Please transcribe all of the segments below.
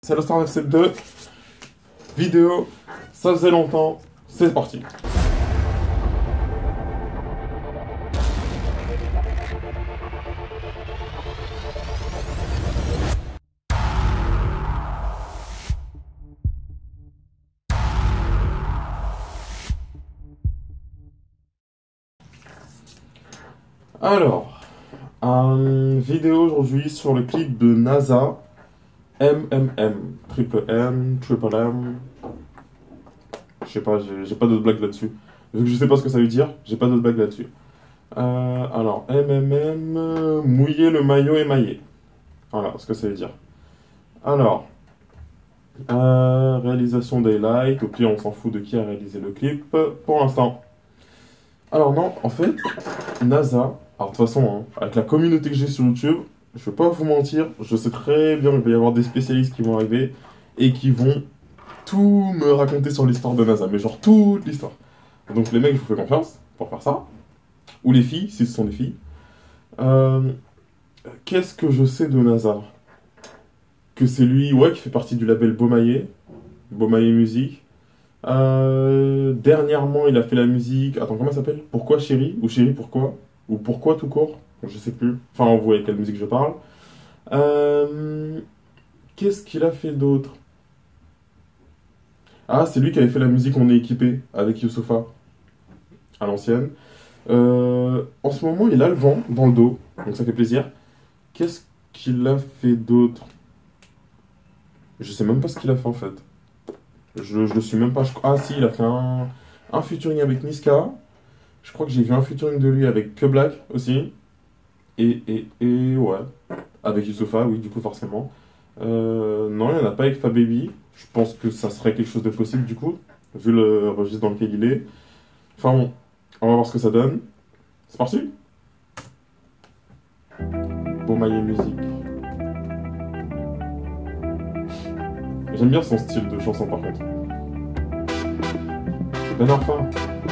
c'est le Star FC 2. Vidéo, ça faisait longtemps, c'est parti. Alors, vidéo aujourd'hui sur le clip de NASA, triple M. Je sais pas, j'ai pas d'autres blagues là-dessus. Vu que je sais pas ce que ça veut dire, j'ai pas d'autres blagues là-dessus. Alors, mouiller le maillot émaillé. Voilà ce que ça veut dire. Alors, réalisation Daylight, au pire on s'en fout de qui a réalisé le clip pour l'instant. Alors non, en fait, NASA, alors de toute façon, hein, avec la communauté que j'ai sur YouTube, je vais pas vous mentir, je sais très bien qu'il va y avoir des spécialistes qui vont arriver et qui vont tout me raconter sur l'histoire de NASA, mais genre toute l'histoire. Donc les mecs, je vous fais confiance pour faire ça. Ou les filles, si ce sont des filles. Qu'est-ce que je sais de NASA? Que c'est lui, ouais, qui fait partie du label Beaumaillé Musique. Dernièrement, il a fait la musique... Attends, comment ça s'appelle? Pourquoi Chérie? Ou Chérie Pourquoi? Ou Pourquoi tout court? Je sais plus. Enfin, vous voyez quelle musique je parle. Qu'est-ce qu'il a fait d'autre? Ah, c'est lui qui avait fait la musique On est équipé avec Youssoupha, à l'ancienne. En ce moment, il a le vent dans le dos, donc ça fait plaisir. Qu'est-ce qu'il a fait d'autre? Je sais même pas ce qu'il a fait en fait. Je le suis même pas. Ah si, il a fait un featuring avec Niska. Je crois que j'ai vu un featuring de lui avec Que Black aussi. Et ouais. Avec Youssoupha, oui, du coup, forcément. Non, il n'y en a pas avec Fababy. Je pense que ça serait quelque chose de possible, du coup, vu le registre dans lequel il est. Enfin bon, on va voir ce que ça donne. C'est parti. Beaumaillé Musique. J'aime bien son style de chanson, par contre. Ben enfin.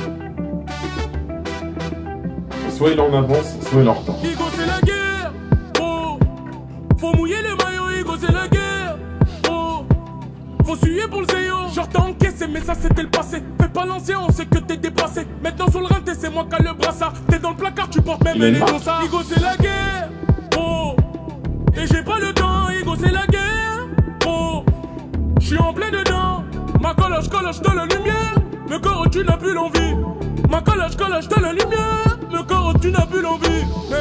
Soit il est en avance, soit il est en retard. Igo c'est la guerre, oh. Faut mouiller le maillot, Igo c'est la guerre, oh. Faut suer pour le zéo. Genre t'as encaissé mais ça c'était le passé. Fais pas l'ancien, on sait que t'es dépassé. Maintenant sur le rinté c'est moi qui a le brassard. T'es dans le placard, tu portes même les dossards. Igo c'est la guerre, oh. Et j'ai pas le temps, Igo c'est la guerre, oh. J'suis en plein dedans. Ma coloche de la lumière. Me corps tu n'as plus l'envie. Ma coloche de la lumière. Me corps tu n'as plus l'envie.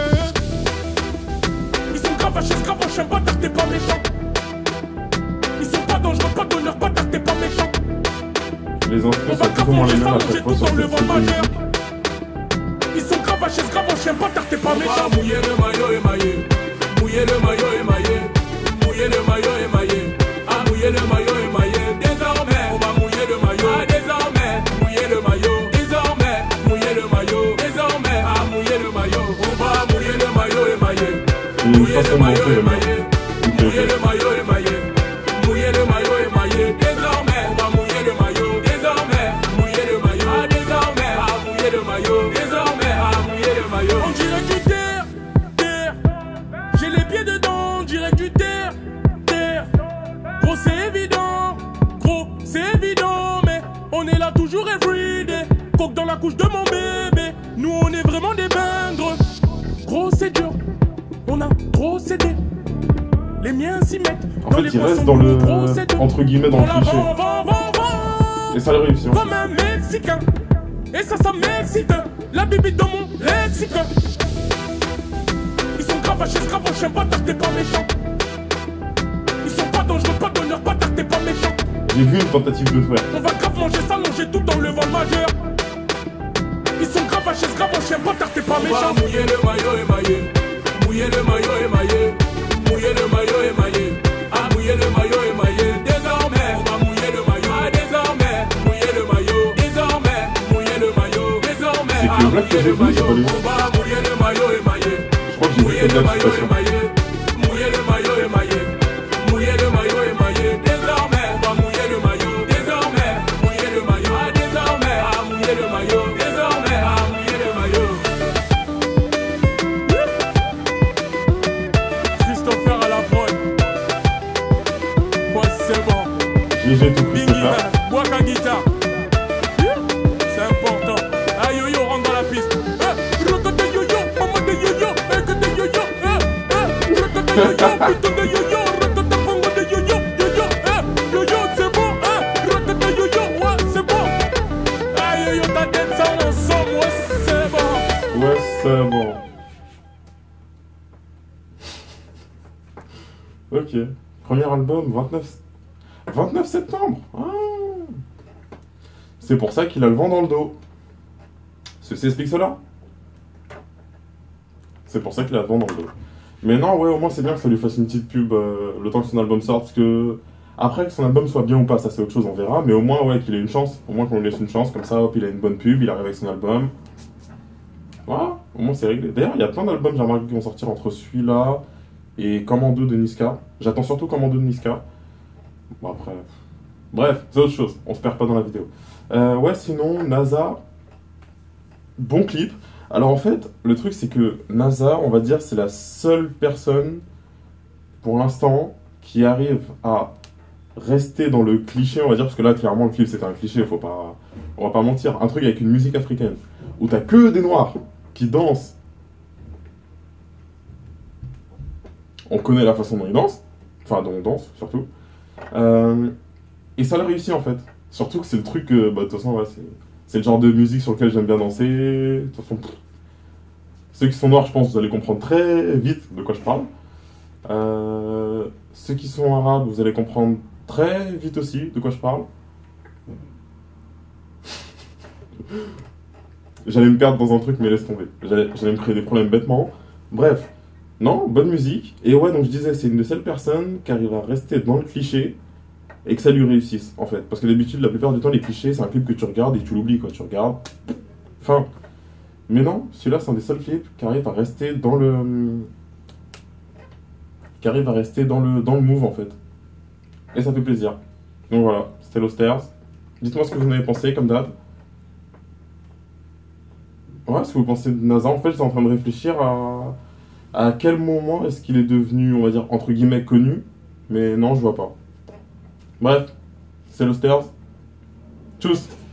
Ils sont gravachés, j'aime pas t'es pas méchant. Ils sont pas dangereux, pas d'honneur, pas t'es pas méchant. Les infos sont plus ou moins les mêmes à chaque fois sur cette vidéo. Ils sont gravachés, j'aime pas t'es pas méchant. Mouiller le maillot émaillé. Mouiller le maillot émaillé. Mouiller le maillot émaillé. Ah, mouiller le maillot émaillé. Désormais, on va mouiller le maillot. Ah, désormais, mouiller le maillot. Désormais, mouiller le maillot. Désormais, ah, mouiller le maillot. On va mouiller le maillot émaillé. Mouiller le maillot émaillé. Mouiller le maillot émaillé. Mouiller le maillot émaillé. Désormais, on va mouiller le maillot. Désormais, mouiller le maillot. Ah, désormais, ah, mouiller le maillot. Désormais, ah, mouiller le maillot. On dirait du terre. J'ai les pieds dedans, on dirait du terre. Gros c'est évident, mais on est là toujours everyday. Coque dans la couche de mon bébé, nous on est vraiment des bingres. Gros c'est dur, on a trop cédé. Les miens s'y mettent. En fait, il reste dans le, entre guillemets, dans le cliché. Et ça le réussit. Comme un Mexicain, et ça m'excite. La bibi dans mon lexique. Ils sont gravachés, j'aime pas t'es pas méchant. Ils sont pas dangereux, pas d'honneur, pas t'es pas méchant. J'ai vu une tentative de frère. On va grave manger ça, manger tout dans le vent majeur. Ils sont gravachés, j'aime pas t'es pas méchant. On va mouiller le maillot émaillé. Mouiller le maillot émaillé. Mouiller le maillot émaillé. Ah, mouiller le maillot émaillé. Désormais, on va mouiller le maillot. Ah, désormais, mouiller le maillot. Désormais, mouiller le maillot. Désormais, ah, mouiller le maillot. On va mouiller le maillot émaillé. Je crois que j'ai fait de la citation. Mouiller le maillot émaillé. Mouiller le maillot émaillé. Désormais, on va mouiller le maillot. Désormais, mouiller le maillot. Ah, désormais, ah, mouiller le maillot. Désormais, ah, mouiller le maillot. Christopher à la prod. Voici c'est bon. GG tout Bingy, Christopher. bois qu'à guitare. C'est important. Ah yo-yo, rentre dans la piste. Rotote de yo-yo, maman de yo-yo, que de yo-yo. Rotote de yo-yo, putain de yo-yo, rotote de pongo de yo-yo, yo-yo, yo-yo, c'est bon, rotote de yo-yo, ouais, c'est bon. Ah yo-yo, ta tête, ça on somme, ouais, c'est bon. Ouais, c'est bon. Ok. Premier album, 29 septembre. Ah. C'est pour ça qu'il a le vent dans le dos. Ceci explique cela. C'est pour ça qu'il a le vent dans le dos. Mais non, ouais, au moins c'est bien que ça lui fasse une petite pub le temps que son album sorte. Parce que après que son album soit bien ou pas, ça c'est autre chose, on verra. Mais au moins, ouais, qu'il ait une chance. Au moins qu'on lui laisse une chance. Comme ça, hop, il a une bonne pub, il arrive avec son album. Voilà, au moins c'est réglé. D'ailleurs, il y a plein d'albums, j'ai remarqué, qui vont sortir entre celui-là et Commando de Niska. J'attends surtout Commando de Niska. Bon, après. Bref, c'est autre chose. On se perd pas dans la vidéo. Ouais, sinon, NASA. Bon clip. Alors en fait, le truc c'est que NASA, on va dire, c'est la seule personne, pour l'instant, qui arrive à rester dans le cliché, on va dire, parce que là, clairement, le clip c'était un cliché, on va pas mentir. Un truc avec une musique africaine, où t'as que des noirs qui dansent. On connaît la façon dont ils dansent, enfin, dont on danse, surtout. Et ça l'a réussi, en fait. Surtout que c'est le truc, de toute façon, ouais, c'est le genre de musique sur lequel j'aime bien danser. De toute façon, ceux qui sont noirs, je pense que vous allez comprendre très vite de quoi je parle. Ceux qui sont arabes, vous allez comprendre très vite aussi de quoi je parle. J'allais me perdre dans un truc, mais laisse tomber. J'allais me créer des problèmes bêtement. Bref, non, bonne musique. Et ouais, donc je disais, c'est une des seules personnes qui arrive à rester dans le cliché et que ça lui réussisse, en fait. Parce que d'habitude, la plupart du temps, les clichés, c'est un clip que tu regardes et tu l'oublies, quoi. Tu regardes, fin. Mais non, celui-là, c'est un des seuls clips qui arrive à rester dans le... dans le move, en fait. Et ça fait plaisir. Donc voilà, c'était Losters. Dites-moi ce que vous en avez pensé, comme d'hab. Ouais, ce que vous pensez de NASA. En fait, j'étais en train de réfléchir à quel moment est-ce qu'il est devenu, on va dire, entre guillemets, connu. Mais non, je vois pas. Bref, c'est Losters. Tchuss.